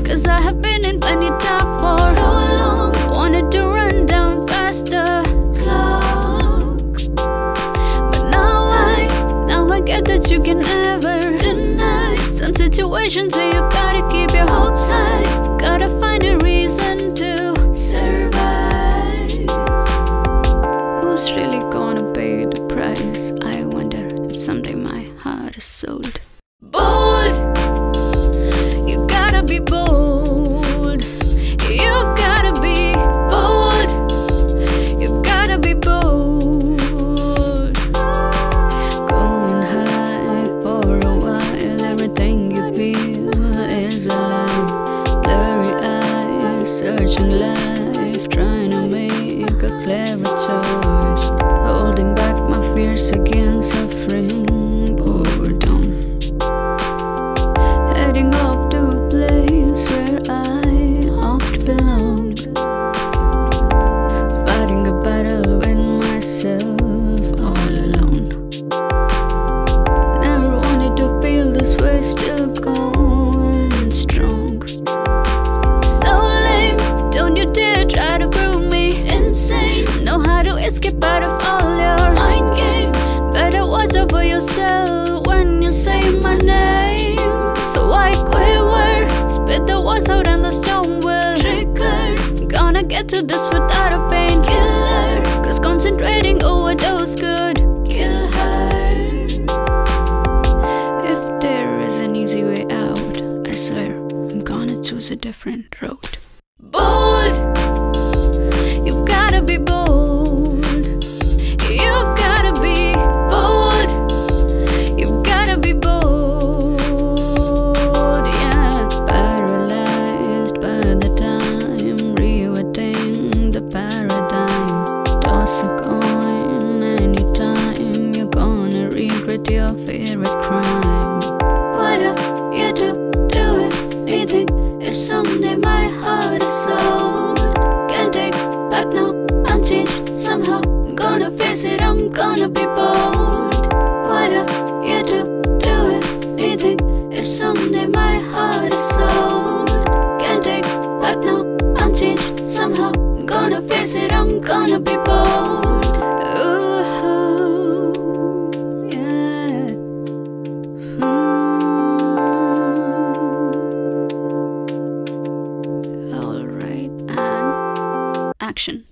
'cause I have been in plenty dark for so long. Wanted to run down past the clock, but now I get that you can never deny. Some situations say you've gotta keep your hopes high, gotta find a reason to survive. Who's really gonna pay the price? I wonder if someday my heart is sold. Bold, you gotta be bold. You gotta be bold. You gotta be bold. Going high for a while, everything you feel is alive. Blurry eyes, searching life, trying to make a clever choice. Holding back my fears against suffering. Boredom. Heading off to a place where I oft belong. Fighting a battle with myself all alone. Never wanted to feel this way, still going strong. So lame, don't you dare try to prove me insane. Know how to escape out of all your mind games. Better watch out for yourself when you say my name. So I quiver, spit the words out and the storm will trigger. Gonna get to this without a painkiller, 'cause concentrating overdose could kill her. If there is an easy way out, I swear I'm gonna choose a different road. Bold, you gotta be bold. You gotta be bold. You gotta be bold, yeah. Paralyzed by the time, rewetting the paradigm. Toss a coin anytime, you're gonna regret your favorite crime. What do you do anything if someday my heart is sold? Can't take back now, I'm changed somehow. I'm gonna face it, I'm gonna be bold. What do you do anything if someday my heart is sold? Can't take back now, I'm changed somehow. I'm gonna face it, I'm gonna be bold. Ooh, yeah. All right, and action.